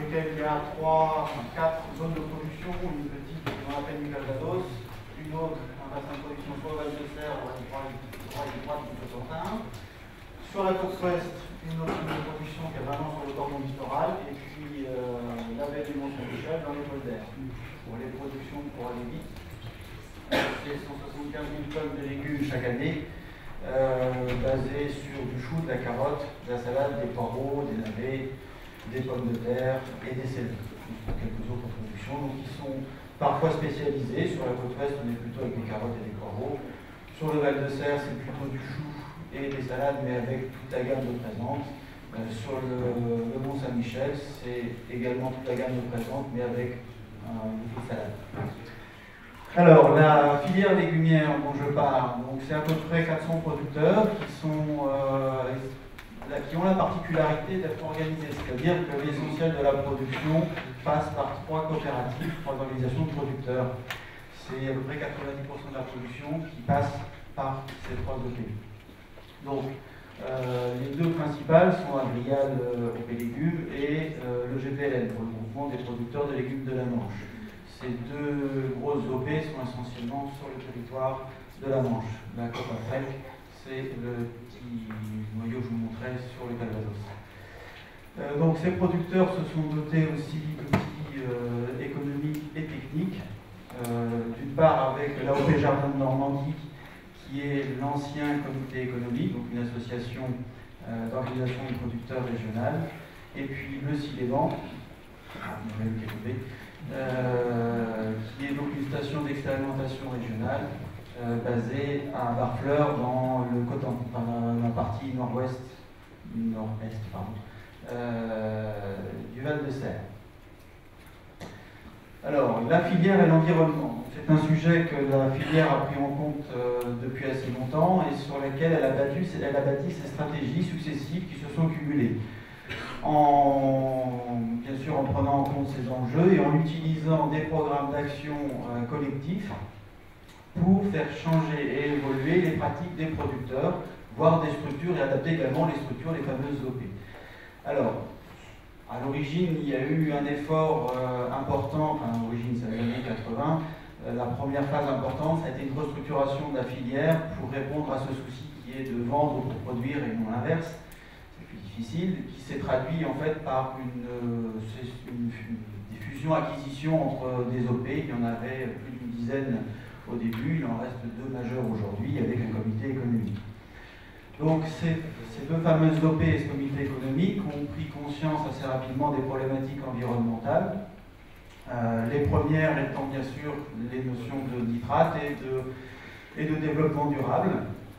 lequel il y a 4 zones de production, une petite dans la plaine du Calvados, une autre, un bassin de production sur le Val de Serre, on va y droite du Cotentin. Sur la côte ouest, une autre zone de production qui est vraiment sur le cordon littoral, et puis la baie du Mont-Saint-Michel dans les polders. Pour les productions, pour aller vite, c'est 175 000 tonnes de légumes chaque année, basées sur du chou, de la carotte, de la salade, des poireaux, des navets, des pommes de terre et des céleri. Quelques autres productions donc, qui sont parfois spécialisées. Sur la côte ouest, on est plutôt avec des carottes et des poireaux. Sur le Val de Serre, c'est plutôt du chou et des salades, mais avec toute la gamme de présentes. Sur le Mont-Saint-Michel, c'est également toute la gamme de présentes, mais avec beaucoup de salades. Alors, la filière légumière dont je parle, c'est à peu près 400 producteurs qui ont la particularité d'être organisés, c'est-à-dire que l'essentiel de la production passe par 3 coopératives, 3 organisations de producteurs. C'est à peu près 90% de la production qui passe par ces 3 OP. Donc, les 2 principales sont Agrial OP Légumes et le GPLN, pour le groupement des producteurs de légumes de la Manche. Ces 2 grosses OP sont essentiellement sur le territoire de la Manche. La Copafrec, c'est le petit noyau que je vous montrais sur le Calvados. Donc ces producteurs se sont dotés aussi d'outils économiques et techniques. D'une part avec l'AOP Jardin de Normandie, qui est l'ancien comité économique, donc une association d'organisation de producteurs régionale, et puis le CILEVAN, qui est donc une station d'expérimentation régionale basée à Barfleur dans le Cotentin, dans la partie nord-est du Val de Serre. Alors, la filière et l'environnement. C'est un sujet que la filière a pris en compte depuis assez longtemps et sur lequel elle a bâti ses stratégies successives qui se sont cumulées. Bien sûr en prenant en compte ces enjeux et en utilisant des programmes d'action collectifs pour faire changer et évoluer les pratiques des producteurs, voire des structures et adapter également les structures, les fameuses OP. Alors, à l'origine, il y a eu un effort important, enfin à l'origine, c'est les années 80, la première phase importante, ça a été une restructuration de la filière pour répondre à ce souci qui est de vendre pour produire et non l'inverse. Difficile, qui s'est traduit en fait par des fusions-acquisitions entre des OP. Il y en avait plus d'une dizaine au début, il en reste 2 majeures aujourd'hui avec un comité économique. Donc ces 2 fameuses OP et ce comité économique ont pris conscience assez rapidement des problématiques environnementales. Les premières étant bien sûr les notions de nitrate et de développement durable.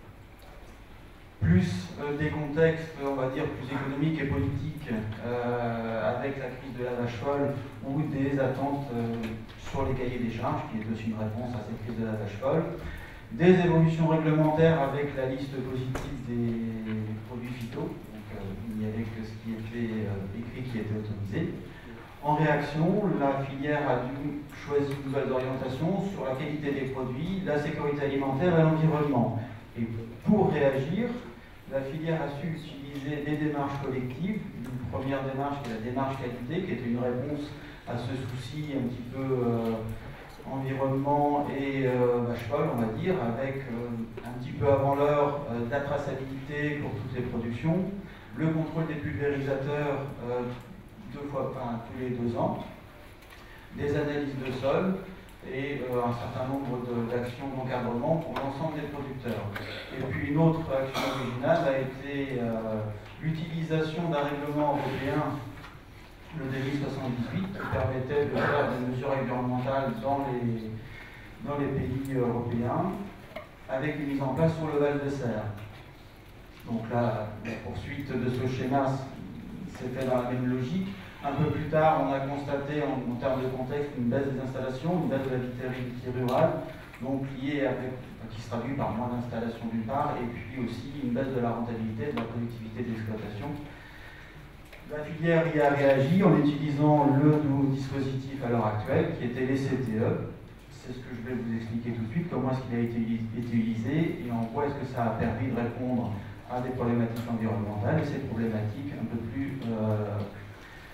Plus des contextes, on va dire, plus économiques et politiques avec la crise de la vache folle ou des attentes sur les cahiers des charges, qui est aussi une réponse à cette crise de la vache folle. Des évolutions réglementaires avec la liste positive des produits phyto, donc il n'y avait que ce qui était écrit qui était autorisé. En réaction, la filière a dû choisir de nouvelles orientations sur la qualité des produits, la sécurité alimentaire et l'environnement. Et pour réagir, la filière a su utiliser des démarches collectives. Une première démarche qui est la démarche qualité, qui était une réponse à ce souci un petit peu environnement et vache folle, on va dire, avec un petit peu avant l'heure de la traçabilité pour toutes les productions, le contrôle des pulvérisateurs 2 fois, tous les 2 ans, des analyses de sol, et un certain nombre d'actions d'encadrement pour l'ensemble des producteurs. Et puis une autre action originale a été l'utilisation d'un règlement européen, le DELI 78, qui permettait de faire des mesures environnementales dans les pays européens, avec une mise en place sur le Val de Serre. Donc là, la poursuite de ce schéma s'est fait dans la même logique. Un peu plus tard, on a constaté en termes de contexte une baisse des installations, une baisse de la vitalité rurale, donc liée qui se traduit par moins d'installations d'une part, et puis aussi une baisse de la rentabilité, de la productivité d'exploitation. La filière y a réagi en utilisant le nouveau dispositif à l'heure actuelle, qui était les CTE. C'est ce que je vais vous expliquer tout de suite, comment est-ce qu'il a été utilisé et en quoi est-ce que ça a permis de répondre à des problématiques environnementales et ces problématiques un peu plus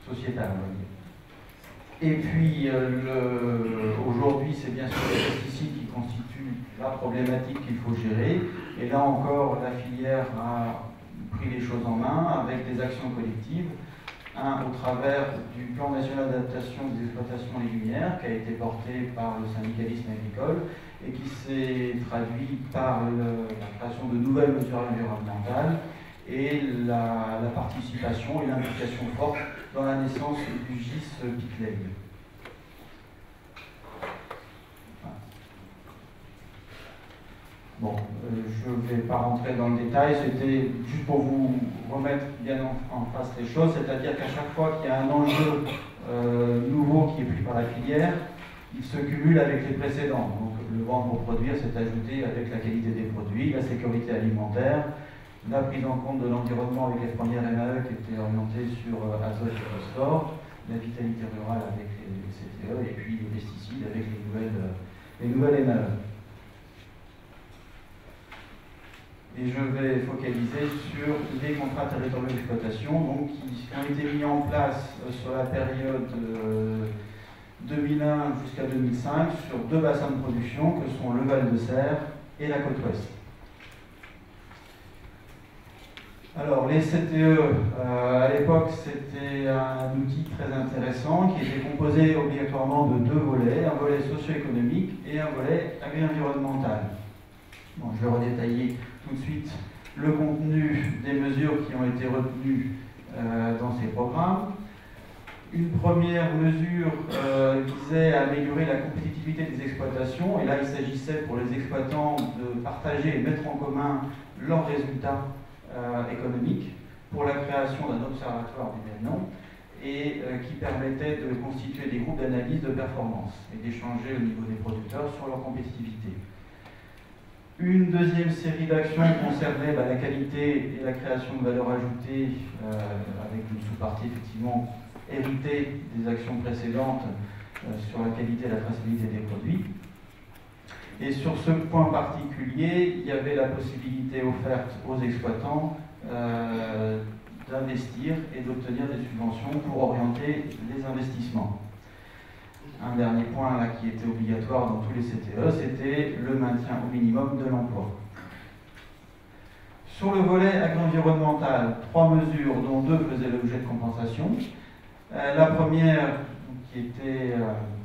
sociétale, on va dire. Et puis, aujourd'hui, c'est bien sûr les pesticides qui constituent la problématique qu'il faut gérer. Et là encore, la filière a pris les choses en main avec des actions collectives. Un, au travers du plan national d'adaptation des exploitations légumières, qui a été porté par le syndicalisme agricole et qui s'est traduit par la création de nouvelles mesures environnementales et la participation et l'implication forte dans la naissance du GIS Piclet. Bon, je ne vais pas rentrer dans le détail, c'était juste pour vous remettre bien en face les choses, c'est-à-dire qu'à chaque fois qu'il y a un enjeu nouveau qui est pris par la filière, il se cumule avec les précédents. Donc le vendre pour produire, c'est ajouté avec la qualité des produits, la sécurité alimentaire, la prise en compte de l'environnement avec les premières MAE qui étaient orientées sur azote et phosphore, la vitalité rurale avec les CTE et puis les pesticides avec les nouvelles MAE. Et je vais focaliser sur les contrats territoriaux d'exploitation, donc qui ont été mis en place sur la période 2001 jusqu'à 2005 sur deux bassins de production que sont le Val de Serre et la côte ouest. Alors les CTE, à l'époque, c'était un outil très intéressant qui était composé obligatoirement de deux volets, un volet socio-économique et un volet agri-environnemental. Bon, je vais redétailler tout de suite le contenu des mesures qui ont été retenues dans ces programmes. Une première mesure visait à améliorer la compétitivité des exploitations, et là il s'agissait pour les exploitants de partager et mettre en commun leurs résultats économiques pour la création d'un observatoire du même nom et qui permettait de constituer des groupes d'analyse de performance et d'échanger au niveau des producteurs sur leur compétitivité. Une deuxième série d'actions concernait la qualité et la création de valeur ajoutée avec une sous-partie effectivement héritée des actions précédentes sur la qualité et la traçabilité des produits. Et sur ce point particulier, il y avait la possibilité offerte aux exploitants d'investir et d'obtenir des subventions pour orienter les investissements. Un dernier point là, qui était obligatoire dans tous les CTE, c'était le maintien au minimum de l'emploi. Sur le volet agro-environnemental, trois mesures dont deux faisaient l'objet de compensation. La première, qui était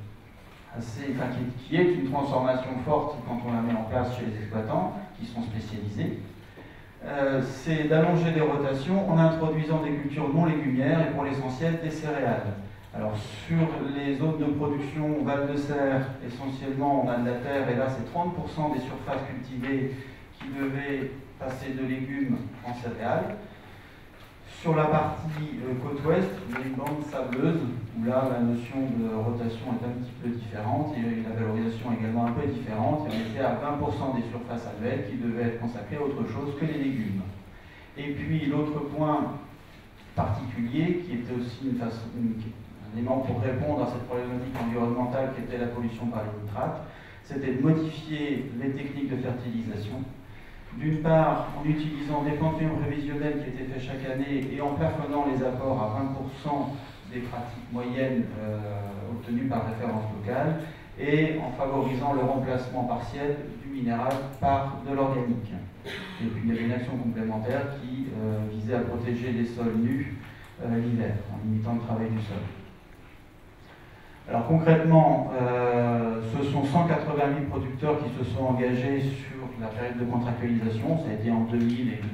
qui est une transformation forte quand on la met en place chez les exploitants, qui sont spécialisés, c'est d'allonger les rotations en introduisant des cultures non légumières et pour l'essentiel des céréales. Alors sur les zones de production Val de Serre, essentiellement on a de la terre et là c'est 30% des surfaces cultivées qui devaient passer de légumes en céréales. Sur la partie côte ouest, il y a une bande sableuse où là la notion de rotation est un petit peu différente et la valorisation est également un peu différente. Et on était à 20% des surfaces annuelles qui devaient être consacrées à autre chose que les légumes. Et puis l'autre point particulier qui était aussi un élément pour répondre à cette problématique environnementale qui était la pollution par les nitrates, c'était de modifier les techniques de fertilisation. D'une part, en utilisant des panthéons prévisionnels qui étaient faits chaque année et en plafonnant les apports à 20% des pratiques moyennes obtenues par référence locale et en favorisant le remplacement partiel du minéral par de l'organique. Et puis il y avait une action complémentaire qui visait à protéger les sols nus l'hiver, en limitant le travail du sol. Alors concrètement, ce sont 180 000 producteurs qui se sont engagés sur la période de contractualisation, ça a été en 2000 et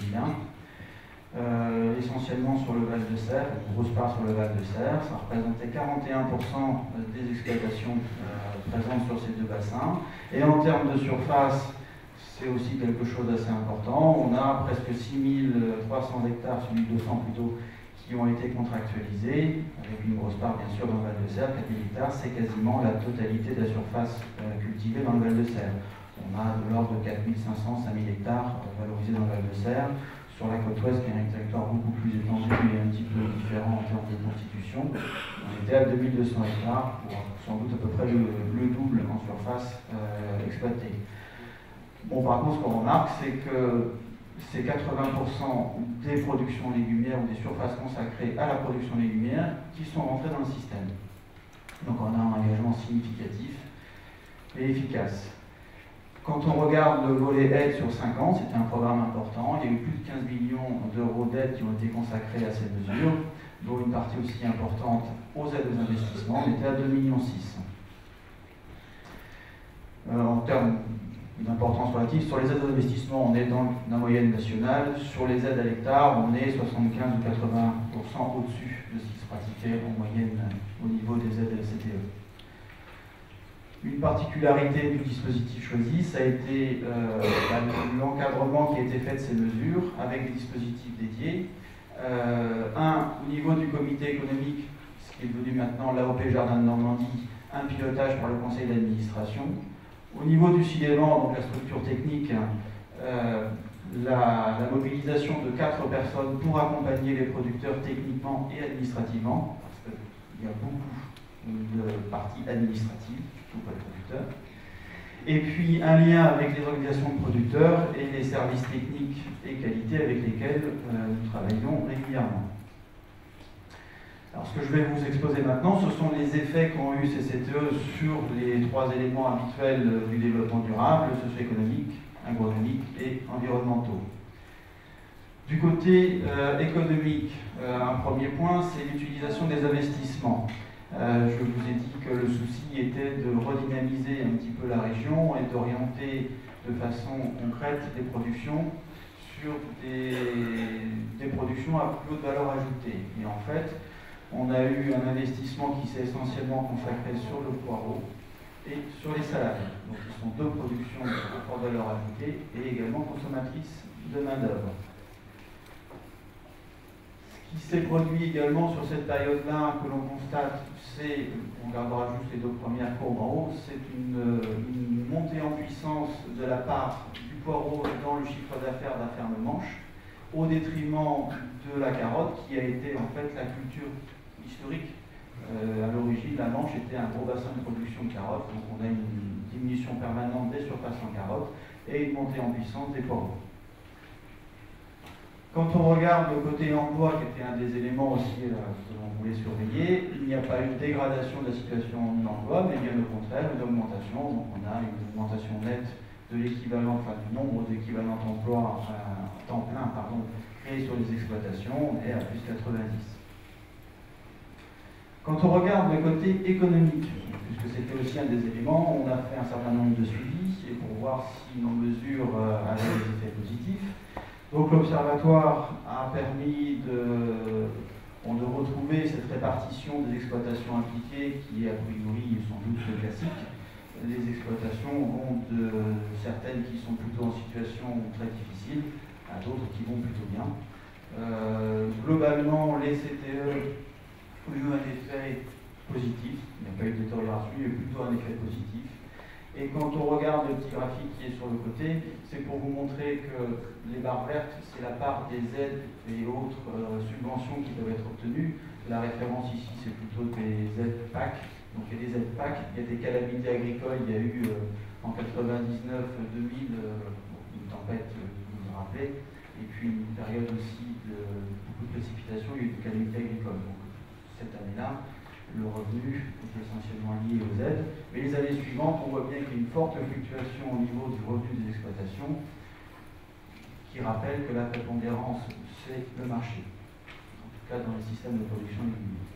2001, essentiellement sur le Val de Serre, une grosse part sur le Val de Serre, ça représentait 41% des exploitations présentes sur ces deux bassins. Et en termes de surface, c'est aussi quelque chose d'assez important, on a presque 6300 hectares, 6200 plutôt, qui ont été contractualisés, avec une grosse part bien sûr dans le Val de Serre, 4000 hectares, c'est quasiment la totalité de la surface cultivée dans le Val de Serre. On a de l'ordre de 4500, 5000 hectares valorisés dans le Val de Serre. Sur la côte ouest, qui est un territoire beaucoup plus étendu et un petit peu différent en termes de constitution, on était à 2200 hectares, pour sans doute à peu près le double en surface exploitée. Bon, par contre, ce qu'on remarque, c'est que c'est 80% des productions légumières ou des surfaces consacrées à la production légumière qui sont rentrées dans le système. Donc on a un engagement significatif et efficace. Quand on regarde le volet aide sur 5 ans, c'était un programme important. Il y a eu plus de 15 millions d'euros d'aides qui ont été consacrés à ces mesures, dont une partie aussi importante aux aides aux investissements. On était à 2,6 millions. En termes d'importance relative, sur les aides aux investissements, on est dans la moyenne nationale. Sur les aides à l'hectare, on est 75 ou 80% au-dessus de ce qui se pratiquait en moyenne au niveau des aides CTE. Une particularité du dispositif choisi, ça a été l'encadrement qui a été fait de ces mesures avec des dispositifs dédiés. Au niveau du comité économique, ce qui est devenu maintenant l'AOP Jardin de Normandie, un pilotage par le conseil d'administration. Au niveau du CIEMAN, donc la structure technique, la mobilisation de 4 personnes pour accompagner les producteurs techniquement et administrativement, parce qu'il y a beaucoup de parties administratives, surtout pour les producteurs. Et puis un lien avec les organisations de producteurs et les services techniques et qualité avec lesquels nous travaillons régulièrement. Alors ce que je vais vous exposer maintenant, ce sont les effets qu'ont eu ces CTE sur les 3 éléments habituels du développement durable, socio-économique, agronomique et environnementaux. Du côté économique, un premier point, c'est l'utilisation des investissements. Je vous ai dit que le souci était de redynamiser un petit peu la région et d'orienter de façon concrète des productions sur des productions à plus haute valeur ajoutée. Et en fait, on a eu un investissement qui s'est essentiellement consacré sur le poireau et sur les salades. Donc, ce sont 2 productions à forte valeur ajoutée et également consommatrices de main-d'œuvre. Ce qui s'est produit également sur cette période-là, que l'on constate, c'est, on regardera juste les 2 premières courbes en haut, c'est une montée en puissance de la part du poireau dans le chiffre d'affaires de la ferme Manche, au détriment de la carotte, qui a été en fait la culture historique. À l'origine, la Manche était un gros bassin de production de carottes, donc on a une diminution permanente des surfaces en carottes et une montée en puissance des poireaux. Quand on regarde le côté emploi, qui était un des éléments aussi que l'on voulait surveiller, il n'y a pas eu de dégradation de la situation de l'emploi, mais bien au contraire, une augmentation. Donc on a une augmentation nette de l'équivalent, enfin du nombre d'équivalents d'emplois temps plein, créés sur les exploitations, on est à plus 90. Quand on regarde le côté économique, puisque c'était aussi un des éléments, on a fait un certain nombre de suivis et pour voir si nos mesures avaient des effets positifs. Donc l'Observatoire a permis de retrouver cette répartition des exploitations impliquées qui est a priori sans doute classique. Les exploitations vont de certaines qui sont plutôt en situation très difficile à d'autres qui vont plutôt bien. Globalement, les CTE ont eu un effet positif, il n'y a pas eu de détérioration, il y a eu plutôt un effet positif. Et quand on regarde le petit graphique qui est sur le côté, c'est pour vous montrer que les barres vertes, c'est la part des aides et autres subventions qui peuvent être obtenues. La référence ici, c'est plutôt des aides PAC. Donc il y a des aides PAC, il y a des calamités agricoles, il y a eu en 99-2000 une tempête, vous vous rappelez, et puis une période aussi de beaucoup de précipitations, il y a eu des calamités agricoles. Donc cette année-là, le revenu est essentiellement lié aux aides, mais les années suivantes, on voit bien qu'il y a une forte fluctuation au niveau du revenu des exploitations qui rappelle que la prépondérance, c'est le marché, en tout cas dans les systèmes de production légumière.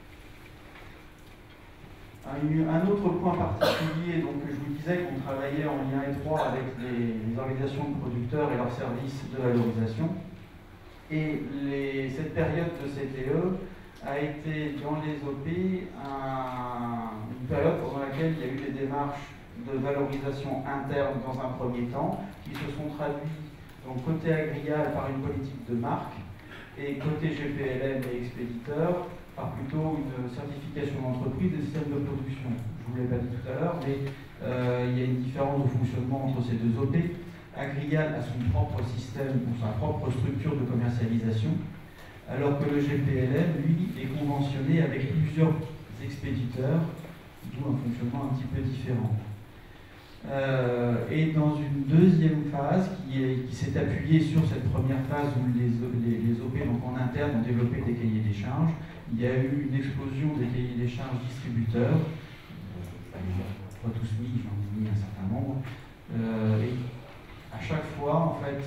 Un autre point particulier, donc je vous disais qu'on travaillait en lien étroit avec les organisations de producteurs et leurs services de valorisation, et cette période de CTE a été dans les OP une période pendant laquelle il y a eu des démarches de valorisation interne dans un premier temps, qui se sont traduites donc côté Agrial par une politique de marque et côté GPLM et expéditeur par plutôt une certification d'entreprise des systèmes de production. Je ne vous l'ai pas dit tout à l'heure, mais il y a une différence de fonctionnement entre ces 2 OP. Agrial a son propre système ou sa propre structure de commercialisation, alors que le GPLM, lui, est conventionné avec plusieurs expéditeurs, d'où un fonctionnement un petit peu différent. Et dans une deuxième phase qui s'est appuyée sur cette première phase où les OP donc en interne ont développé des cahiers des charges, il y a eu une explosion des cahiers des charges distributeurs. Pas tous mis, j'en ai mis un certain nombre. Et à chaque fois, en fait,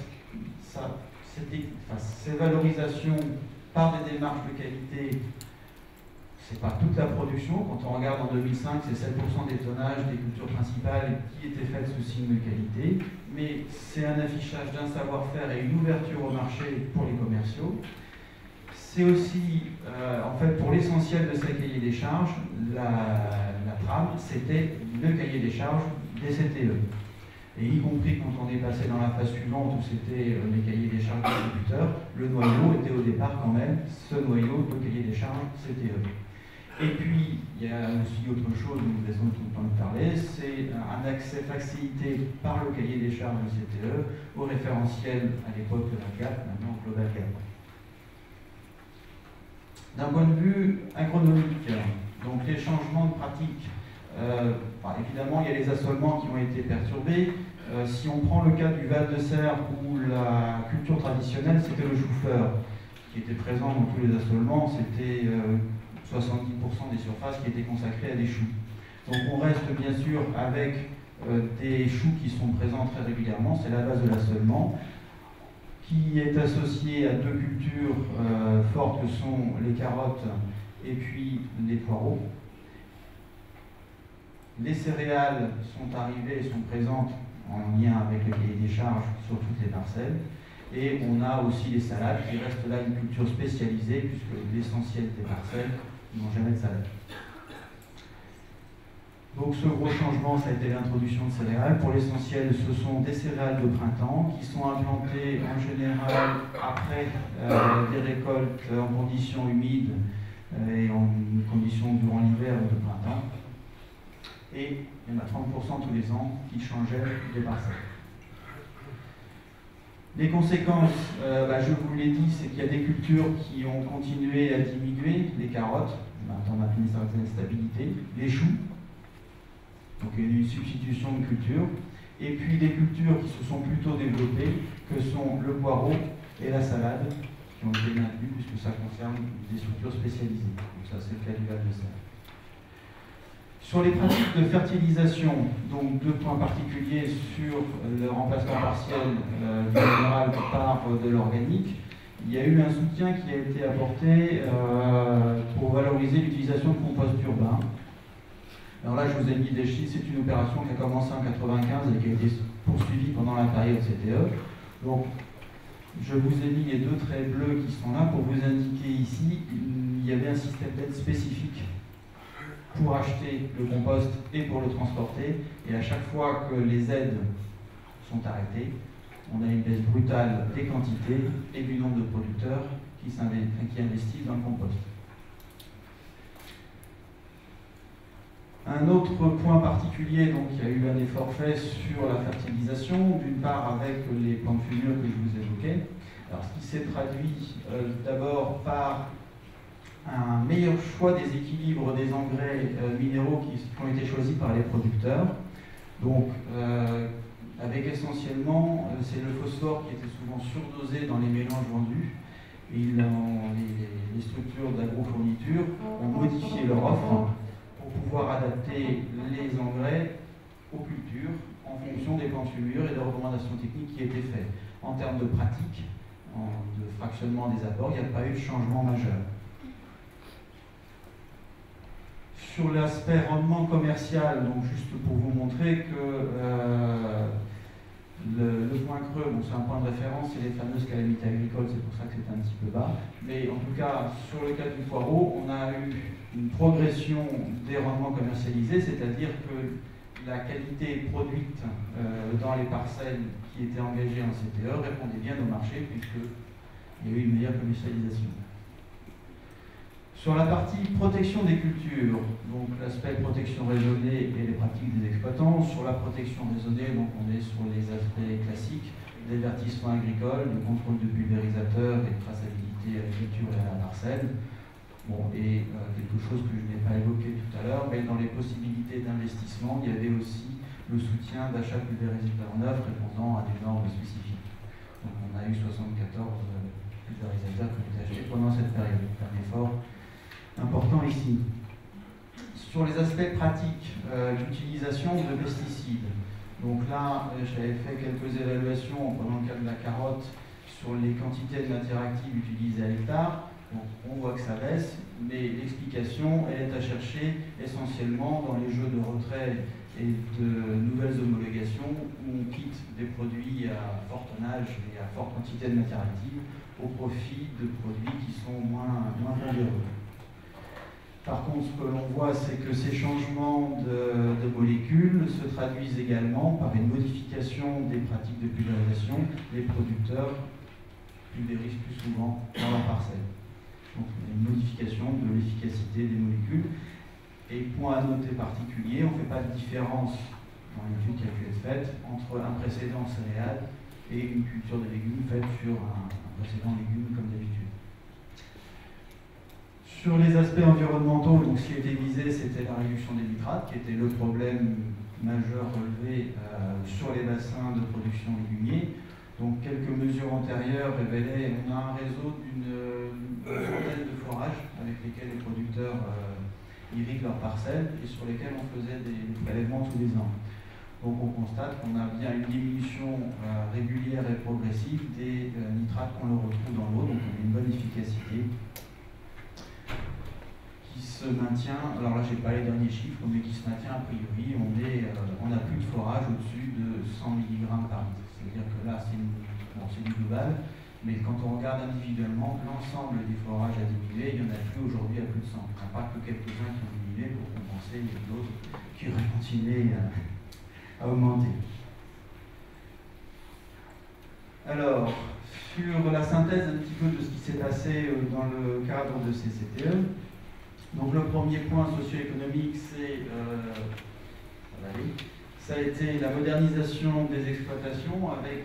ces valorisations par des démarches de qualité, c'est pas toute la production. Quand on regarde en 2005, c'est 7% des tonnages des cultures principales qui étaient faites sous signe de qualité, mais c'est un affichage d'un savoir-faire et une ouverture au marché pour les commerciaux. C'est aussi, en fait, pour l'essentiel de ces cahiers des charges, la trame, c'était le cahier des charges des CTE. Et y compris quand on est passé dans la phase suivante où c'était les cahiers des charges distributeurs, le noyau était au départ quand même ce noyau de cahier des charges CTE. Et puis, il y a aussi autre chose dont nous avons tout le temps de parler, c'est un accès facilité par le cahier des charges de CTE au référentiel à l'époque de la GAP, maintenant Global Gap. D'un point de vue agronomique, donc les changements de pratique, évidemment il y a les assolements qui ont été perturbés. Si on prend le cas du Val de Serre où la culture traditionnelle c'était le chou-fleur qui était présent dans tous les assolements, c'était 70% des surfaces qui étaient consacrées à des choux. Donc on reste bien sûr avec des choux qui sont présents très régulièrement, c'est la base de l'assolement, qui est associé à deux cultures fortes que sont les carottes et puis les poireaux. Les céréales sont arrivées et sont présentes en lien avec le cahier des charges sur toutes les parcelles. Et on a aussi les salades qui restent là une culture spécialisée puisque l'essentiel des parcelles n'ont jamais de salade. Donc ce gros changement, ça a été l'introduction de céréales. Pour l'essentiel, ce sont des céréales de printemps qui sont implantées en général après des récoltes en conditions humides et en conditions durant l'hiver ou de printemps. Et il y en a 30% tous les ans qui changeaient les parcelles. Les conséquences, je vous l'ai dit, c'est qu'il y a des cultures qui ont continué à diminuer, les carottes, on a une certaine stabilité, les choux, donc il y a eu une substitution de cultures, et puis des cultures qui se sont plutôt développées, que sont le poireau et la salade, qui ont été maintenues puisque ça concerne des structures spécialisées. Donc ça c'est le cas du Val de Serre. Sur les pratiques de fertilisation, donc deux points particuliers sur le remplacement partiel du minéral par de l'organique. Il y a eu un soutien qui a été apporté pour valoriser l'utilisation de compost urbain. Alors là, je vous ai mis des chiffres, c'est une opération qui a commencé en 1995 et qui a été poursuivie pendant la période CTE. Donc, je vous ai mis les deux traits bleus qui sont là pour vous indiquer ici, il y avait un système d'aide spécifique pour acheter le compost et pour le transporter. Et à chaque fois que les aides sont arrêtées, on a une baisse brutale des quantités et du nombre de producteurs qui investissent dans le compost. Un autre point particulier, donc il y a eu un effort fait sur la fertilisation, d'une part avec les plantes fumures que je vous évoquais. Alors ce qui s'est traduit d'abord par un meilleur choix des équilibres des engrais minéraux qui ont été choisis par les producteurs. Donc, avec essentiellement, c'est le phosphore qui était souvent surdosé dans les mélanges vendus. Et les structures d'agrofourniture ont modifié leur offre pour pouvoir adapter les engrais aux cultures en fonction des plantes fumures et des recommandations techniques qui étaient faites. En termes de pratique, de fractionnement des apports, il n'y a pas eu de changement majeur. Sur l'aspect rendement commercial, donc juste pour vous montrer que le point creux, bon, c'est un point de référence, c'est les fameuses calamités agricoles, c'est pour ça que c'est un petit peu bas. Mais en tout cas, sur le cas du poireau, on a eu une progression des rendements commercialisés, c'est-à-dire que la qualité produite dans les parcelles qui étaient engagées en CTE répondait bien au marché, puisqu'il y a eu une meilleure commercialisation. Sur la partie protection des cultures, donc l'aspect protection raisonnée et les pratiques des exploitants. Sur la protection raisonnée, donc on est sur les aspects classiques, l'avertissement agricole, le contrôle de pulvérisateurs et de traçabilité à la culture et à la parcelle. Bon, et quelque chose que je n'ai pas évoqué tout à l'heure, mais dans les possibilités d'investissement, il y avait aussi le soutien d'achat pulvérisateurs neufs répondant à des normes spécifiques. Donc on a eu 74 pulvérisateurs qui ont été achetés pendant cette période. Un effort important ici. Sur les aspects pratiques d'utilisation de pesticides, donc là j'avais fait quelques évaluations pendant le cas de la carotte sur les quantités de matière active utilisées à l'hectare. On voit que ça baisse, mais l'explication elle est à chercher essentiellement dans les jeux de retrait et de nouvelles homologations où on quitte des produits à fort tonnage et à forte quantité de matière active au profit de produits qui sont moins pondéreux. Par contre, ce que l'on voit, c'est que ces changements de molécules se traduisent également par une modification des pratiques de pulvérisation. Les producteurs pulvérisent plus souvent dans leur parcelle. Donc, une modification de l'efficacité des molécules. Et point à noter particulier, on ne fait pas de différence dans l'étude qui a pu être faite entre un précédent céréal et une culture de légumes faite sur un précédent légume comme d'habitude. Sur les aspects environnementaux, donc, ce qui était visé, c'était la réduction des nitrates, qui était le problème majeur relevé sur les bassins de production légumier. Donc quelques mesures antérieures révélaient on a un réseau d'une centaine de forages avec lesquels les producteurs irriguent leurs parcelles et sur lesquels on faisait des prélèvements tous les ans. Donc on constate qu'on a bien une diminution régulière et progressive des nitrates qu'on retrouve dans l'eau, donc on a une bonne efficacité qui se maintient, alors là je n'ai pas les derniers chiffres, mais qui se maintient a priori, on n'a plus de forage au-dessus de 100 mg par litre. C'est-à-dire que là c'est du global, mais quand on regarde individuellement, l'ensemble des forages a diminué, il n'y en a plus aujourd'hui à plus de 100. Il n'y a pas que quelques-uns qui ont diminué pour compenser les autres qui auraient continué à augmenter. Alors, sur la synthèse un petit peu de ce qui s'est passé dans le cadre de ces CTE, donc le premier point socio-économique, ça a été la modernisation des exploitations avec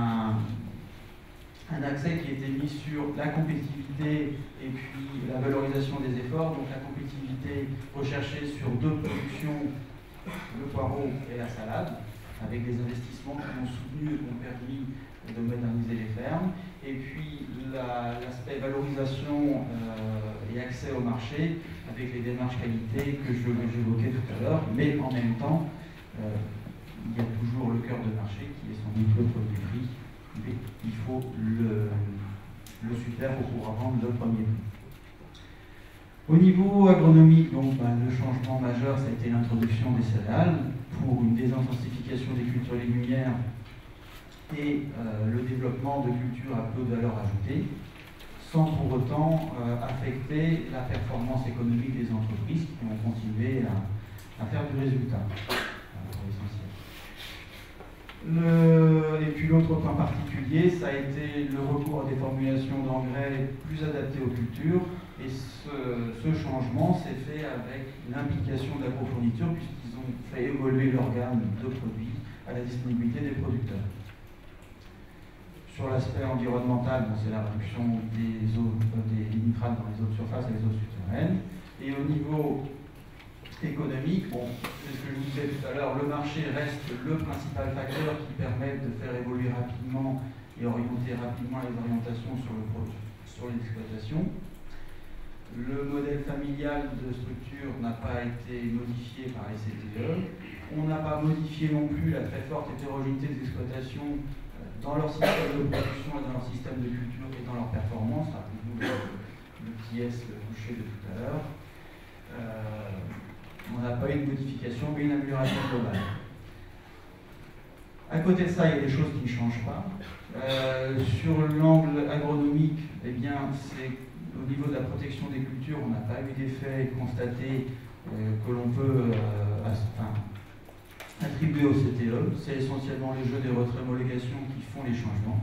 un accès qui était mis sur la compétitivité et puis la valorisation des efforts. Donc la compétitivité recherchée sur deux productions, le poireau et la salade, avec des investissements qui ont soutenu et qui ont permis de moderniser les fermes. Et puis l'aspect valorisation et accès au marché avec les démarches qualité que j'évoquais tout à l'heure, mais en même temps, il y a toujours le cœur de marché qui est sans doute le premier prix, mais il faut le super pour pouvoir vendre le premier prix. Au niveau agronomique, donc, le changement majeur, ça a été l'introduction des céréales pour une désintensification des cultures légumières et le développement de cultures à peu de valeur ajoutée, sans pour autant affecter la performance économique des entreprises qui ont continué à faire du résultat. Et puis l'autre point particulier, ça a été le recours à des formulations d'engrais plus adaptées aux cultures. Et ce changement s'est fait avec l'implication de l'agrofourniture, puisqu'ils ont fait évoluer leur gamme de produits à la disponibilité des producteurs. Sur l'aspect environnemental, c'est la réduction des nitrates dans les eaux de surface et les eaux souterraines. Et au niveau économique, c'est ce que je vous disais tout à l'heure, le marché reste le principal facteur qui permet de faire évoluer rapidement et orienter rapidement les orientations sur l'exploitation. Le modèle familial de structure n'a pas été modifié par les CTE. On n'a pas modifié non plus la très forte hétérogénéité des exploitations dans leur système de production et dans leur système de culture et dans leur performance. Rappelez-vous le petit S couché de tout à l'heure. On n'a pas eu de modification, mais une amélioration globale. À côté de ça, il y a des choses qui ne changent pas. Sur l'angle agronomique, eh bien, c'est au niveau de la protection des cultures, on n'a pas eu d'effet constaté que l'on peut attribuer au CTE. C'est essentiellement les jeux des retrés-homologations qui font les changements.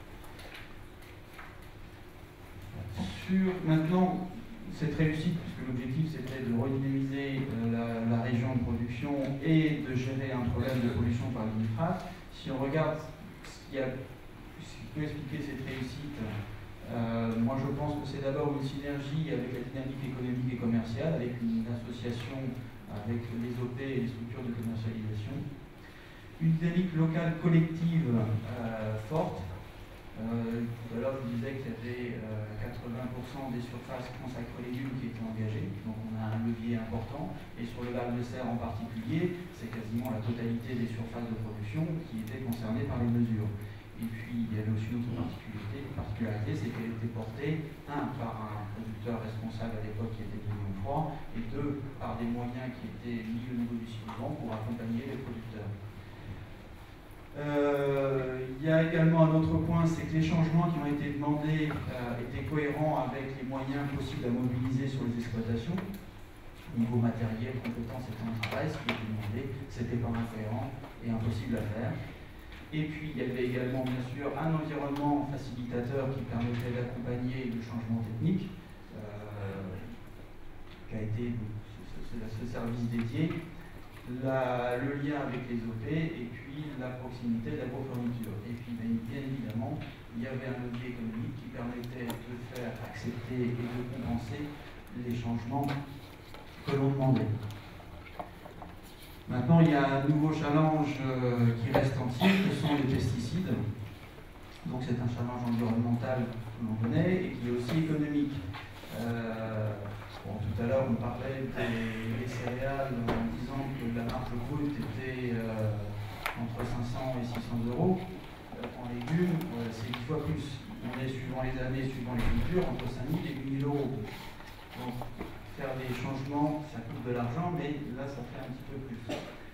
Maintenant, cette réussite, puisque l'objectif c'était de redynamiser la région de production et de gérer un problème de pollution par les nitrates, si on regarde ce qui peut expliquer cette réussite Moi, je pense que c'est d'abord une synergie avec la dynamique économique et commerciale, avec une association avec les OP et les structures de commercialisation. Une dynamique locale collective forte. Tout à l'heure, je vous disais qu'il y avait 80% des surfaces consacrées aux légumes qui étaient engagées, donc on a un levier important. Et sur le Val de Serre en particulier, c'est quasiment la totalité des surfaces de production qui étaient concernées par les mesures. Et puis, il y avait aussi une autre particularité, c'est qu'elle était portée, un, par un producteur responsable à l'époque qui était Guillaume Froid, et deux, par des moyens qui étaient mis au niveau du ciment pour accompagner les producteurs. Il y a également un autre point, c'est que les changements qui ont été demandés étaient cohérents avec les moyens possibles à mobiliser sur les exploitations. Niveau matériel, compétences et temps de travail, ce qui était demandé, c'était pas incohérent et impossible à faire. Et puis il y avait également bien sûr un environnement facilitateur qui permettait d'accompagner le changement technique, qui a été ce service dédié. Le lien avec les OP et puis la proximité de l'agrofourniture. Et puis bien évidemment, il y avait un levier économique qui permettait de faire accepter et de compenser les changements que l'on demandait. Maintenant, il y a un nouveau challenge qui reste entier, ce sont les pesticides. Donc c'est un challenge environnemental que l'on connaît et qui est aussi économique. Bon, tout à l'heure, on parlait des céréales en disant que la marge brute était entre 500 et 600 euros. En légumes, c'est 10 fois plus. On est, suivant les années, suivant les cultures, entre 5 000 et 8 000 euros. Donc, faire des changements, ça coûte de l'argent, mais là, ça fait un petit peu plus.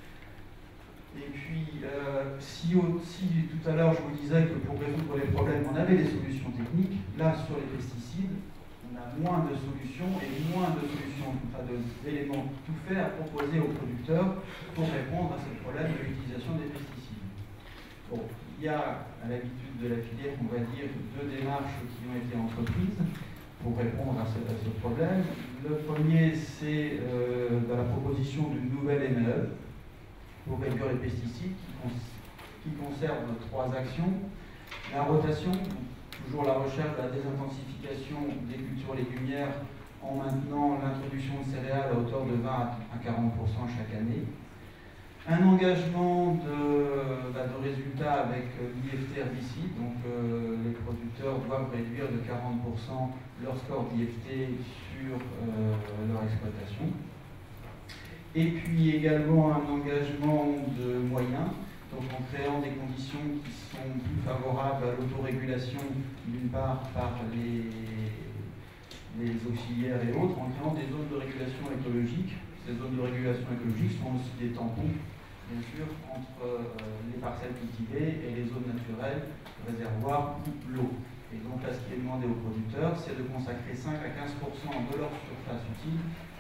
Et puis, si tout à l'heure, je vous disais que pour résoudre les problèmes, on avait des solutions techniques, là, sur les pesticides, on a moins de solutions et moins de solutions, enfin d'éléments tout faits à proposer aux producteurs pour répondre à ce problème de l'utilisation des pesticides. Bon, il y a, à l'habitude de la filière, on va dire, deux démarches qui ont été entreprises pour répondre à ce problème. Le premier, c'est la proposition d'une nouvelle MLE pour réduire les pesticides qui conserve trois actions. La rotation, toujours la recherche de la désintensification des cultures légumières en maintenant l'introduction de céréales à hauteur de 20 à 40% chaque année. Un engagement de résultats avec l'IFT herbicide, donc les producteurs doivent réduire de 40% leur score d'IFT sur leur exploitation. Et puis également un engagement de moyens, donc en créant des conditions qui sont plus favorables à l'autorégulation, d'une part par les auxiliaires et autres, en créant des zones de régulation écologique. Ces zones de régulation écologique sont aussi des tampons, bien sûr, entre les parcelles cultivées et les zones naturelles, réservoirs ou l'eau. Et donc là, ce qui est demandé aux producteurs, c'est de consacrer 5 à 15% de leur surface utile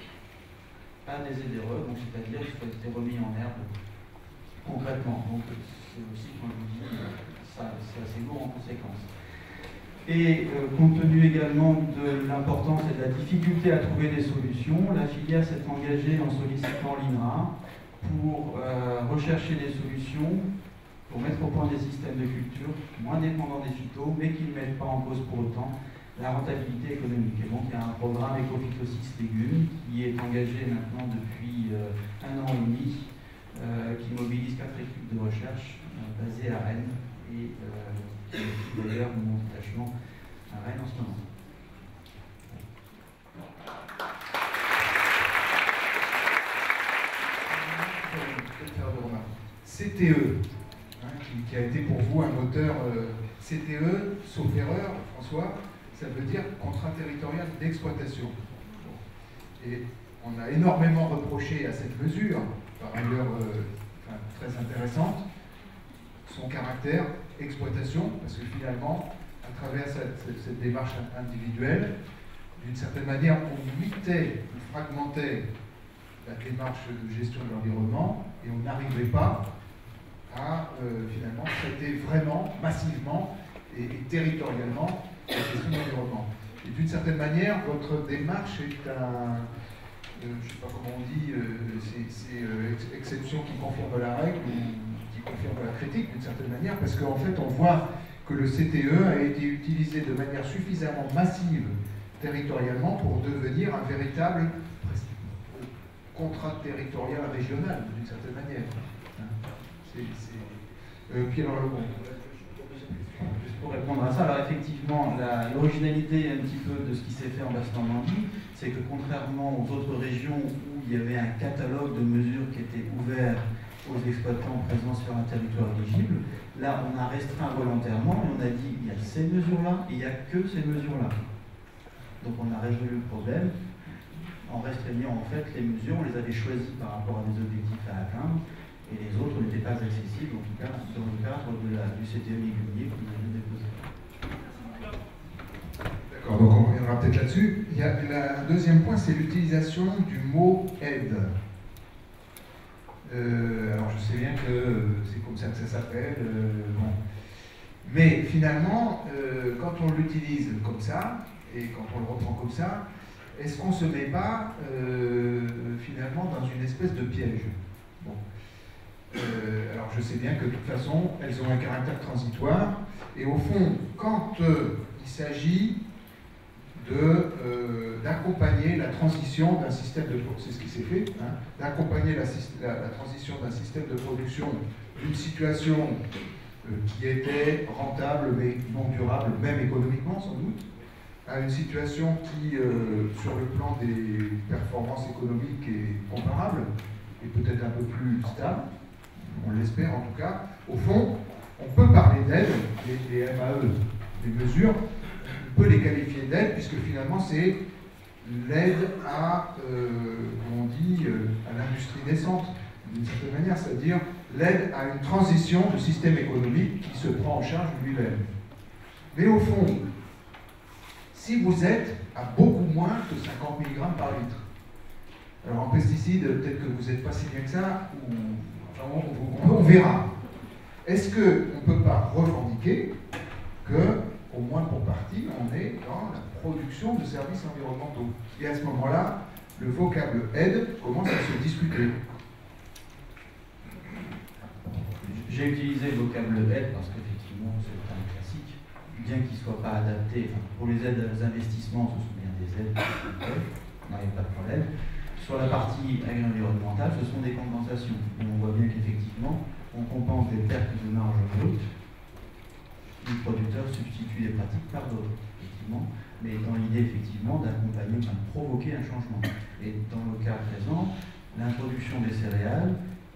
à des aidereux, donc c'est-à-dire qu'il faut être remis en herbe concrètement. Donc c'est aussi, comme je vous dis, c'est assez lourd en conséquence. Et compte tenu également de l'importance et de la difficulté à trouver des solutions, la filière s'est engagée en sollicitant l'INRA pour rechercher des solutions, pour mettre au point des systèmes de culture moins dépendants des phytos, mais qui ne mettent pas en cause pour autant la rentabilité économique. Et donc il y a un programme Ecophyto6 légumes qui est engagé maintenant depuis 1 an et demi, qui mobilise 4 équipes de recherche basées à Rennes et qui d'ailleurs mon détachement à Rennes en ce moment. CTE, qui a été pour vous un moteur CTE, sauf erreur, François, ça veut dire contrat territorial d'exploitation. Et on a énormément reproché à cette mesure, par ailleurs très intéressante, son caractère exploitation, parce que finalement, à travers cette démarche individuelle, d'une certaine manière, on limitait, on fragmentait la démarche de gestion de l'environnement et on n'arrivait pas à finalement traiter vraiment, massivement et territorialement la question de l'environnement. Et d'une certaine manière, votre démarche est un, je ne sais pas comment on dit, c'est exception qui confirme la règle ou qui confirme la critique d'une certaine manière, parce qu'en fait on voit que le CTE a été utilisé de manière suffisamment massive territorialement pour devenir un véritable contrat territorial régional, d'une certaine manière. Puis alors, bon. Pour répondre à ça, alors effectivement, l'originalité un petit peu de ce qui s'est fait en Basse-Normandie, c'est que contrairement aux autres régions où il y avait un catalogue de mesures qui était ouvert aux exploitants présents sur un territoire éligible, là on a restreint volontairement et on a dit il y a ces mesures-là et il n'y a que ces mesures-là. Donc on a résolu le problème en restreignant en fait les mesures, on les avait choisies par rapport à des objectifs à atteindre et les autres n'étaient pas accessibles, en tout cas dans le cadre du CTE légumier que nous avions déposé. D'accord, donc on reviendra peut-être là-dessus. Il y a un deuxième point, c'est l'utilisation du mot aide. Alors je sais bien que c'est comme ça que ça s'appelle, bon. Mais finalement, quand on l'utilise comme ça, et quand on le reprend comme ça, est-ce qu'on ne se met pas finalement dans une espèce de piège? Bon. Alors je sais bien que de toute façon, elles ont un caractère transitoire, et au fond, quand il s'agit d'accompagner la transition d'un système de production, c'est ce qui s'est fait, hein, d'accompagner la transition d'un système de production d'une situation qui était rentable mais non durable, même économiquement sans doute, à une situation qui, sur le plan des performances économiques, est comparable et peut-être un peu plus stable. On l'espère en tout cas. Au fond, on peut parler d'aide, les MAE, les mesures, on peut les qualifier d'aide, puisque finalement c'est l'aide à, comme on dit, à l'industrie naissante, d'une certaine manière, c'est-à-dire l'aide à une transition du système économique qui se prend en charge lui-même. Mais au fond, si vous êtes à beaucoup moins que 50 mg par litre, alors en pesticides, peut-être que vous n'êtes pas si bien que ça, ou on verra. Est-ce qu'on ne peut pas revendiquer que, au moins pour partie, on est dans la production de services environnementaux? Et à ce moment-là, le vocable aide commence à se discuter. J'ai utilisé le vocable aide parce qu'effectivement c'est un classique, bien qu'il ne soit pas adapté. Enfin, pour les aides aux investissements, ce sont bien des aides, on n'avait pas de problème. Sur la partie agro-environnementale, ce sont des compensations. Et on voit bien qu'effectivement, on compense des pertes de marge brute. Les producteurs substituent des pratiques par d'autres, effectivement, mais dans l'idée, effectivement, d'accompagner, enfin, de provoquer un changement. Et dans le cas présent, l'introduction des céréales,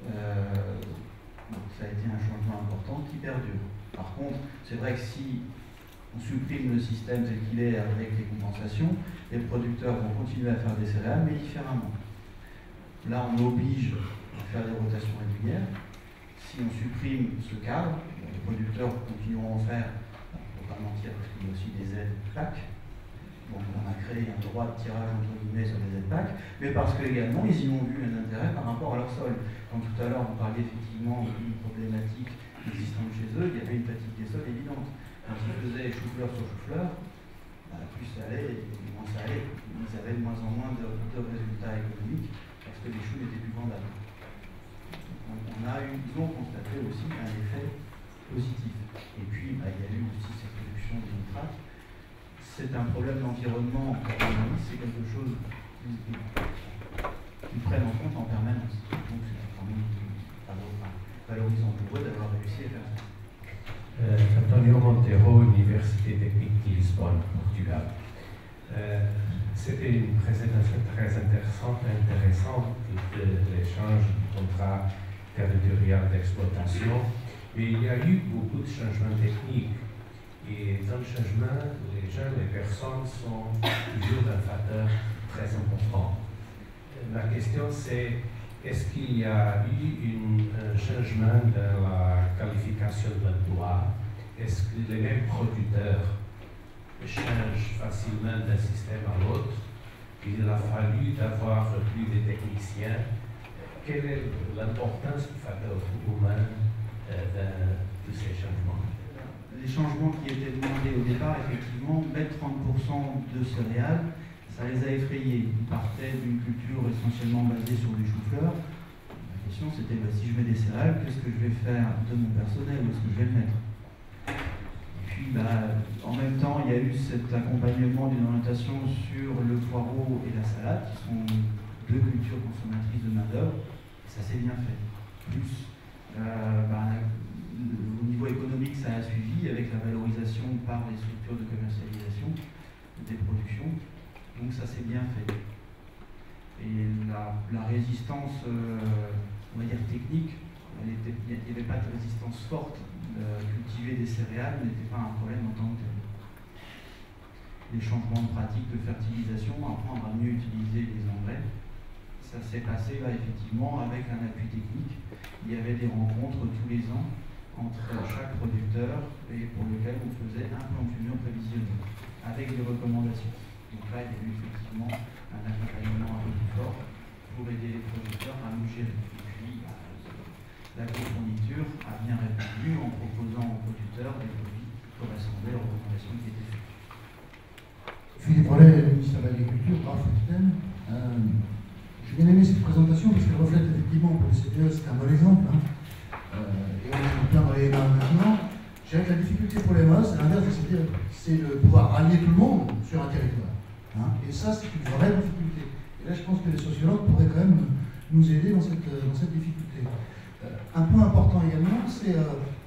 ça a été un changement important qui perdure. Par contre, c'est vrai que si on supprime le système tel qu'il est avec les compensations, les producteurs vont continuer à faire des céréales, mais différemment. Là, on oblige à faire des rotations régulières. Si on supprime ce cadre, les producteurs continueront à en faire, on ne peut pas mentir, parce qu'il y a aussi des aides PAC. Donc on a créé un droit de tirage entre guillemets sur les aides PAC, mais parce qu'également ils y ont vu un intérêt par rapport à leur sol. Comme tout à l'heure on parlait effectivement d'une problématique existante chez eux, il y avait une fatigue des sols évidente. Quand ils faisaient chou-fleur sur chou-fleur, plus ça allait, moins ça allait. Ils avaient de moins en moins de résultats économiques parce que les choux n'étaient plus vendables. Ils ont constaté aussi un effet positif. Et puis, il y a eu aussi cette réduction des nitrates. C'est un problème d'environnement, c'est quelque chose qu'ils prennent en compte en permanence. Donc, c'est quand même valorisant pour eux d'avoir réussi à faire ça. Antonio Montero, Université technique de Lisbonne, Portugal. C'était une présentation très intéressante de l'échange du contrat territorial d'exploitation, mais il y a eu beaucoup de changements techniques. Et dans le changement, les gens, les personnes sont toujours un facteur très important. Ma question c'est, est-ce qu'il y a eu un changement dans la qualification de l'emploi? Est-ce que les mêmes producteurs changent facilement d'un système à l'autre? Il a fallu d'avoir plus de techniciens. Quelle est l'importance du facteur humain de ces changements? Les changements qui étaient demandés au départ, effectivement, mettre 30% de céréales, ça les a effrayés. Ils partaient d'une culture essentiellement basée sur du chou-fleur. La question c'était, si je mets des céréales, qu'est-ce que je vais faire de mon personnel? Où est-ce que je vais le mettre? Et puis, en même temps, il y a eu cet accompagnement d'une orientation sur le poireau et la salade, qui sont deux cultures consommatrices de main-d'œuvre. Ça s'est bien fait. Plus, au niveau économique, ça a suivi avec la valorisation par les structures de commercialisation des productions. Donc ça s'est bien fait. Et la résistance, on va dire technique, il n'y avait pas de résistance forte. Cultiver des céréales n'était pas un problème en tant que tel. Les changements de pratique de fertilisation, apprendre à mieux utiliser les engrais, ça s'est passé effectivement avec un appui technique. Il y avait des rencontres tous les ans entre chaque producteur et pour lequel on faisait un plan futur prévisionnel avec des recommandations. Donc là, il y a eu effectivement un accompagnement un peu plus fort pour aider les producteurs à nous gérer. Et puis, l'agrofourniture a bien répondu en proposant aux producteurs des produits qui correspondaient aux recommandations qui étaient faites. Philippe Rollet, ministre de l'Agriculture, Graf-Aquitaine. J'ai bien aimé cette présentation parce qu'elle reflète effectivement pour le CPE, c'est un bon exemple. Et on est plein dans les mains maintenant. Je dirais que la difficulté pour les MAS, c'est l'inverse, c'est de pouvoir rallier tout le monde sur un territoire. Et ça, c'est une vraie difficulté. Et là, je pense que les sociologues pourraient quand même nous aider dans cette difficulté. Un point important également, c'est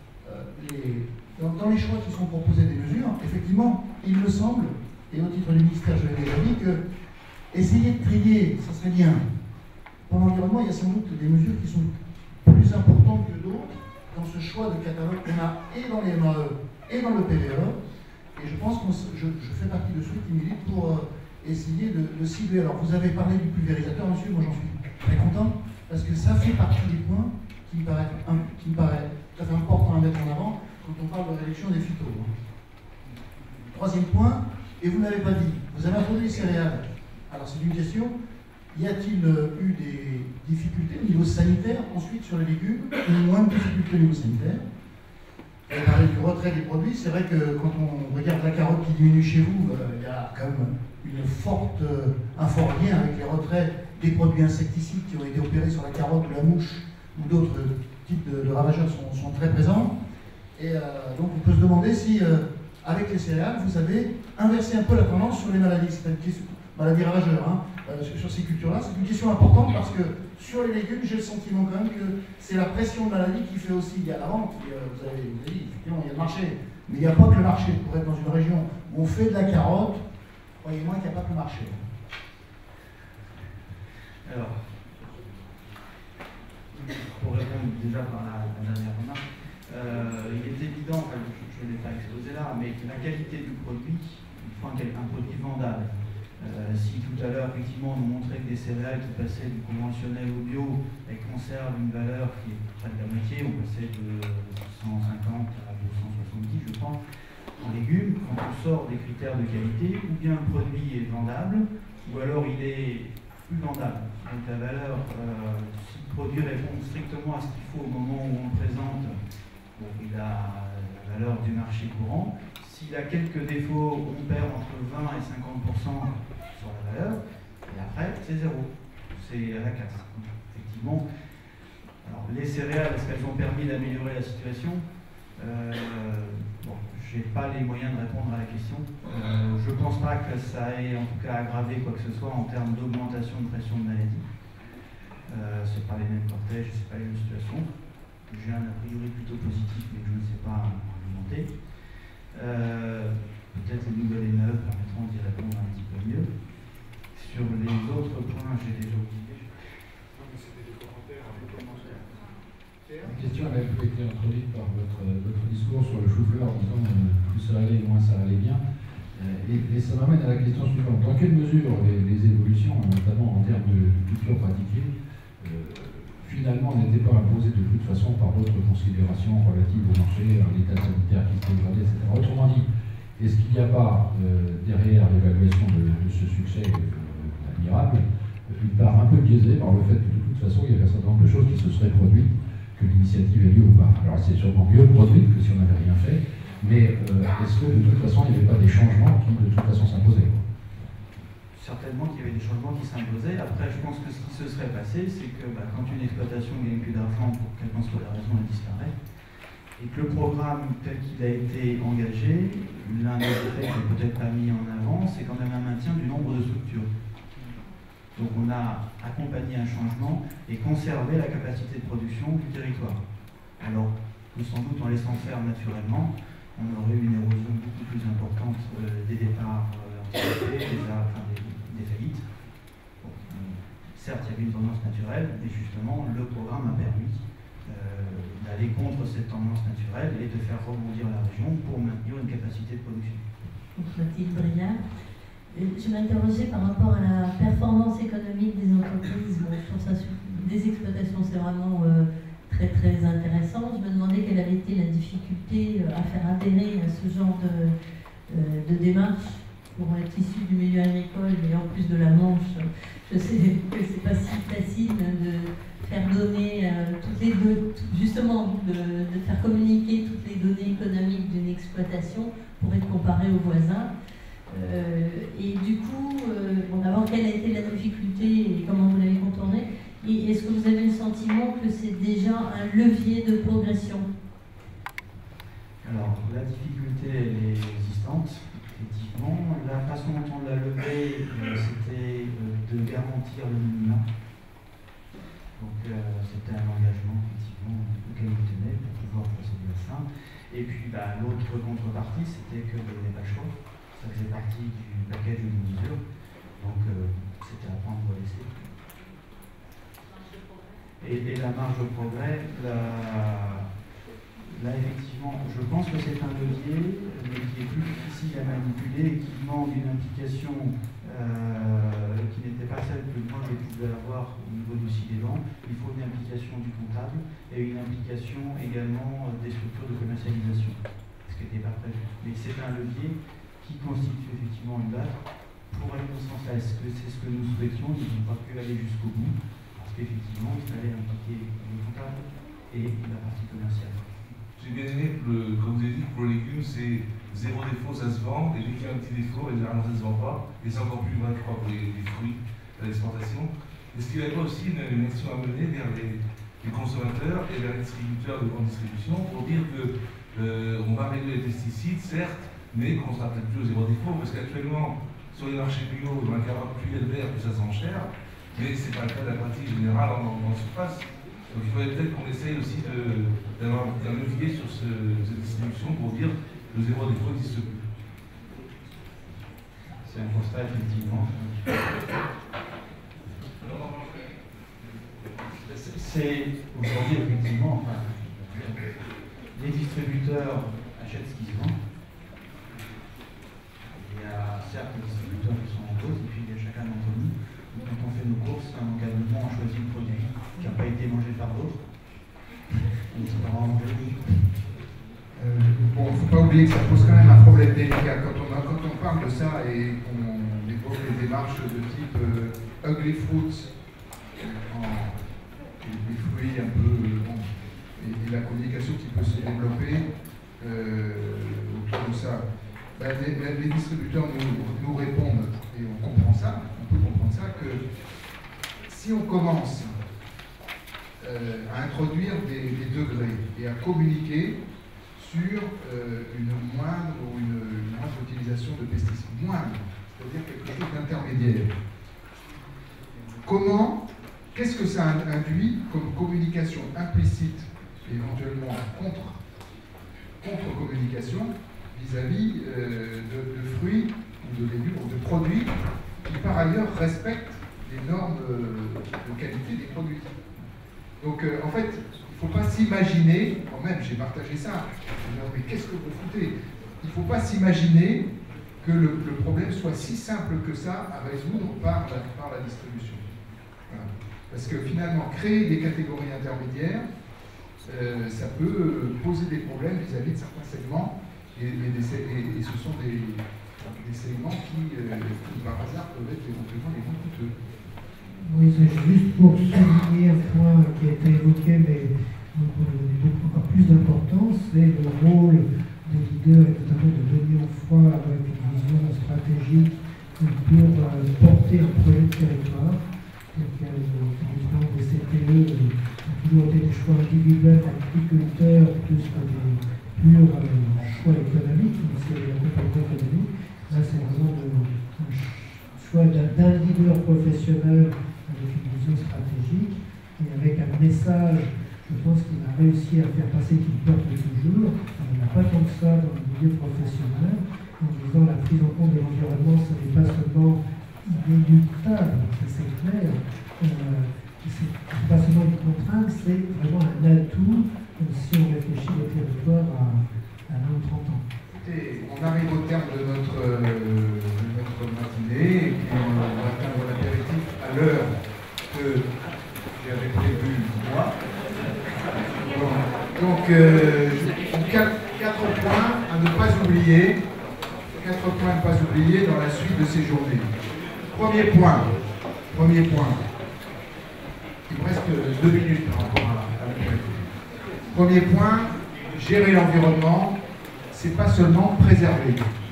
dans les choix qui sont proposés des mesures, effectivement, il me semble, et au titre du ministère, je l'ai déjà dit, que essayer de trier, ça serait bien. Pour l'environnement, il y a sans doute des mesures qui sont plus importantes que d'autres dans ce choix de catalogue qu'on a et dans les MAE et dans le PVE. Et je pense que je fais partie de ceux qui militent pour essayer de cibler. Alors, vous avez parlé du pulvérisateur, monsieur, moi j'en suis très content, parce que ça fait partie des points qui me paraît tout à fait important à mettre en avant quand on parle de réduction des phytos. Troisième point, et vous n'avez pas dit, vous avez introduit les céréales. Alors c'est une question, y a-t-il eu des difficultés au niveau sanitaire, ensuite sur les légumes, ou moins de difficultés au niveau sanitaire? Vous avez parlé du retrait des produits, c'est vrai que quand on regarde la carotte qui diminue chez vous, il y a quand même un fort lien avec les retraits des produits insecticides qui ont été opérés sur la carotte ou la mouche, ou d'autres types de ravageurs sont très présents. Et donc on peut se demander si, avec les céréales, vous avez inversé un peu la tendance sur les maladies. C'est une question, maladies ravageurs, sur ces cultures-là. C'est une question importante parce que sur les légumes, j'ai le sentiment quand même que c'est la pression de maladie qui fait aussi, il y a la vente, vous avez dit, effectivement, il y a le marché, mais il n'y a pas que le marché. Pour être dans une région où on fait de la carotte, croyez-moi qu'il n'y a pas que le marché. Alors, pour répondre déjà par la dernière remarque, il est évident, je ne l'ai pas exposé là, mais que la qualité du produit, il faut un produit vendable. Si tout à l'heure, effectivement, on nous montrait que des céréales qui passaient du conventionnel au bio, elles conservent une valeur qui est près de la moitié, on passait de 150 à 270, je crois, en légumes. Quand on sort des critères de qualité, ou bien le produit est vendable, ou alors il est plus vendable. Donc la valeur, si le produit répond strictement à ce qu'il faut au moment où on le présente, bon, il a la valeur du marché courant. S'il a quelques défauts, on perd entre 20 et 50% sur la valeur, et après, c'est zéro. C'est à la casse. Effectivement, alors, les céréales, est-ce qu'elles ont permis d'améliorer la situation? Bon, je n'ai pas les moyens de répondre à la question. Je ne pense pas que ça ait en tout cas aggravé quoi que ce soit en termes d'augmentation de pression de maladie. Ce n'est pas les mêmes cortèges, ce n'est pas les mêmes situations. J'ai un a priori plutôt positif, mais je ne sais pas argumenter. Peut-être les nouvelles émeutes permettront d'y répondre un petit peu mieux. Sur les autres points, j'ai déjà oublié. C'était des commentaires, La question avait été introduite par votre discours sur le chou-fleur en disant plus ça allait, moins ça allait bien. Et ça m'amène à la question suivante. Dans quelle mesure les évolutions, notamment en termes de culture pratiquée, finalement n'étaient pas imposées de toute façon par d'autres considérations relatives au marché, à l'état sanitaire qui se dégradait, etc. Autrement dit, est-ce qu'il n'y a pas derrière l'évaluation de ce succès admirable une part un peu biaisée par le fait que de toute façon il y avait un certain nombre de choses qui se seraient produites, que l'initiative ait lieu ou pas? Alors c'est sûrement mieux produite que si on n'avait rien fait, mais est-ce que de toute façon il n'y avait pas des changements qui de toute façon s'imposaient? Certainement qu'il y avait des changements qui s'imposaient. Après, je pense que ce qui se serait passé, c'est que quand une exploitation gagne plus d'argent, pour quelle qu'en soit la raison, elle disparaît. et que le programme tel qu'il a été engagé, l'un des effets qui n'est peut-être pas mis en avant, c'est quand même un maintien du nombre de structures. Donc on a accompagné un changement et conservé la capacité de production du territoire. Alors que sans doute en laissant faire naturellement, on aurait eu une érosion beaucoup plus importante des départs anticipés, des faillites. Bon, certes, il y avait une tendance naturelle, mais justement, le programme a permis d'aller contre cette tendance naturelle et de faire rebondir la région pour maintenir une capacité de production. Mathilde Briard. Je m'interrogeais par rapport à la performance économique des entreprises. Bon, je trouve ça des exploitations, c'est vraiment très très intéressant. Je me demandais quelle avait été la difficulté à faire adhérer à ce genre de démarche pour être issu du milieu agricole et en plus de la Manche. Je sais que c'est pas si facile de faire donner toutes les données, justement de faire communiquer toutes les données économiques d'une exploitation pour être comparé aux voisins. Et du coup, bon, d'abord, quelle a été la difficulté et comment vous l'avez contournée? Et est-ce que vous avez le sentiment que c'est déjà un levier de progression? Alors, la difficulté, elle est existante, effectivement. La façon dont on l'a levée, c'était de garantir le minimum. Donc, c'était un engagement, effectivement, auquel on tenait pour pouvoir procéder à ça. Et puis, l'autre contrepartie, c'était qu'il n'y avait pas le choix. Ça faisait partie du package de mesures, donc c'était à prendre ou à laisser. Et la marge de progrès, là effectivement, je pense que c'est un levier, mais qui est plus difficile à manipuler et qui demande une implication qui n'était pas celle que moi je pouvais avoir au niveau du CIDEVAN. Il faut une implication du comptable et une implication également des structures de commercialisation, ce qui n'était pas prévu. Mais c'est un levier qui constitue effectivement une base pour aller dans ce sens-là. Est-ce que c'est ce que nous souhaitions? Nous n'avons pas pu aller jusqu'au bout, parce qu'effectivement, il fallait impliquer le comptable et la partie commerciale. J'ai bien aimé, comme vous avez dit, pour le légume, c'est zéro défaut, ça se vend, et dès qu'il y a un petit défaut, généralement ça ne se vend pas, et c'est encore plus vrai, je crois, pour les fruits à l'exportation. Est-ce qu'il n'y avait pas aussi une action à mener vers les consommateurs et vers les distributeurs de grande distribution pour dire qu'on va réduire les pesticides, certes, mais qu'on ne sera peut-être plus au zéro défaut, parce qu'actuellement, sur les marchés bio, dans un cas plus il y a de verre, plus ça s'enchère, mais ce n'est pas le cas de la pratique générale en surface. Donc il faudrait peut-être qu'on essaye aussi d'avoir un levier sur cette distribution pour dire que le zéro défaut n'existe plus. C'est un constat, effectivement. C'est aujourd'hui, effectivement, les distributeurs achètent ce qu'ils vendent. Il y a certes des distributeurs qui sont en cause, et puis il y a chacun d'entre nous. Quand on fait nos courses, un engagement, on choisit le produit qui n'a pas été mangé par d'autres. On ne sait pas vraiment manger. Bon, il ne faut pas oublier que ça pose quand même un problème délicat. Quand on parle de ça et qu'on évoque des démarches de type ugly fruits, les fruits un peu, et la communication qui peut se développer autour de ça. Les distributeurs nous répondent, et on comprend ça, on peut comprendre ça, que si on commence à introduire des degrés et à communiquer sur une moindre utilisation de pesticides, moindre, c'est-à-dire quelque chose d'intermédiaire. Qu'est-ce que ça induit comme communication implicite, éventuellement contre-communication, vis-à-vis de fruits ou de légumes ou de produits qui par ailleurs respectent les normes de qualité des produits. Donc en fait, il ne faut pas s'imaginer, quand même j'ai partagé ça, mais qu'est-ce que vous foutez? Il ne faut pas s'imaginer que le problème soit si simple que ça à résoudre par la distribution. Voilà. Parce que finalement, créer des catégories intermédiaires, ça peut poser des problèmes vis-à-vis de certains segments, et ce sont des segments qui, par hasard, peuvent être éventuellement les moins coûteux. Oui, c'est juste pour souligner un point qui a été évoqué, mais encore plus d'importance, c'est le rôle des leaders, et notamment de Denis Onfroy, avec une vision stratégique pour porter un projet de territoire. Des CTE ont toujours été des choix individuels, avec viticulteurs plus que des purs choix économiques, donc c'est l'accompagnement économique. Là, c'est vraiment un choix d'un leader professionnel avec une vision stratégique et avec un message, je pense qu'il a réussi à faire passer, qu'il porte toujours. Il n'y en a pas tant que ça dans le milieu professionnel, en disant la prise en compte de l'environnement, ce n'est pas seulement inéluctable, c'est clair. C'est pas seulement une contrainte, c'est vraiment un atout si on réfléchit au territoire à 20 ou 30 ans. Écoutez, on arrive au terme de notre matinée et puis on va atteindre l'apéritif à l'heure que j'avais prévue moi. Bon. Donc, 4 points à ne pas oublier. 4 points à ne pas oublier dans la suite de ces journées. Premier point. Il me reste 2 minutes par rapport à l'apéritif. Premier point, gérer l'environnement, c'est pas seulement préserver.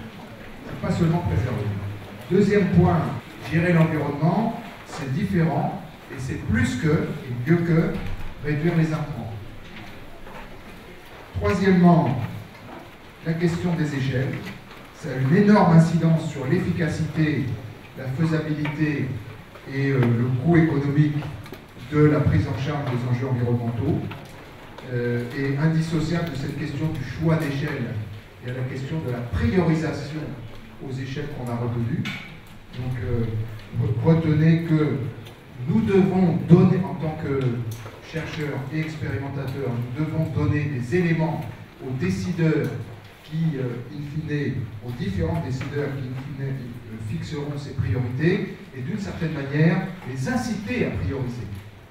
Deuxième point, gérer l'environnement, c'est différent et c'est plus que, et mieux que, réduire les intrants. Troisièmement, la question des échelles. Ça a une énorme incidence sur l'efficacité, la faisabilité et le coût économique de la prise en charge des enjeux environnementaux. Et indissociable de cette question du choix d'échelle et à la question de la priorisation aux échelles qu'on a retenues. Donc, retenez que nous devons donner, en tant que chercheurs et expérimentateurs, nous devons donner des éléments aux décideurs qui, in fine, aux différents décideurs qui, in fine, fixeront ces priorités et d'une certaine manière, les inciter à prioriser.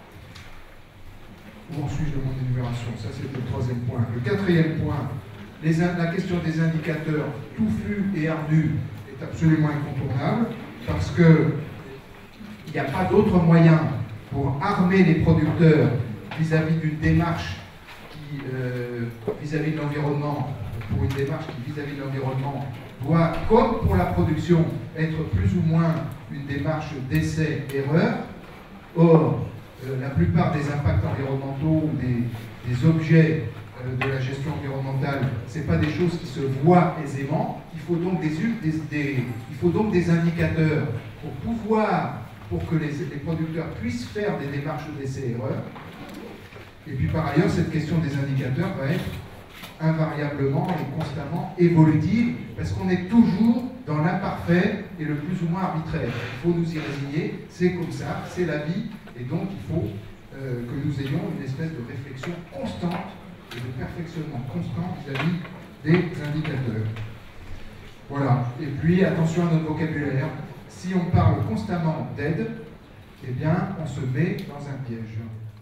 Où en suis-je de mon énumération? Ça, c'était le troisième point. Le quatrième point, la question des indicateurs touffus et ardus est absolument incontournable parce qu'il n'y a pas d'autre moyen pour armer les producteurs vis-à-vis d'une démarche qui, vis-à-vis de l'environnement, pour une démarche qui, vis-à-vis de l'environnement, doit, comme pour la production, être plus ou moins une démarche d'essai-erreur. Or, la plupart des impacts environnementaux ou des objets de la gestion environnementale, ce n'est pas des choses qui se voient aisément. Il faut donc des indicateurs pour que les producteurs puissent faire des démarches d'essai-erreur. Et puis par ailleurs, cette question des indicateurs va être invariablement et constamment évolutive, parce qu'on est toujours dans l'imparfait et le plus ou moins arbitraire. Il faut nous y résigner, c'est comme ça, c'est la vie, et donc il faut que nous ayons une espèce de réflexion constante et de perfectionnement constant vis-à-vis des indicateurs. Voilà, et puis attention à notre vocabulaire, si on parle constamment d'aide, eh bien on se met dans un piège.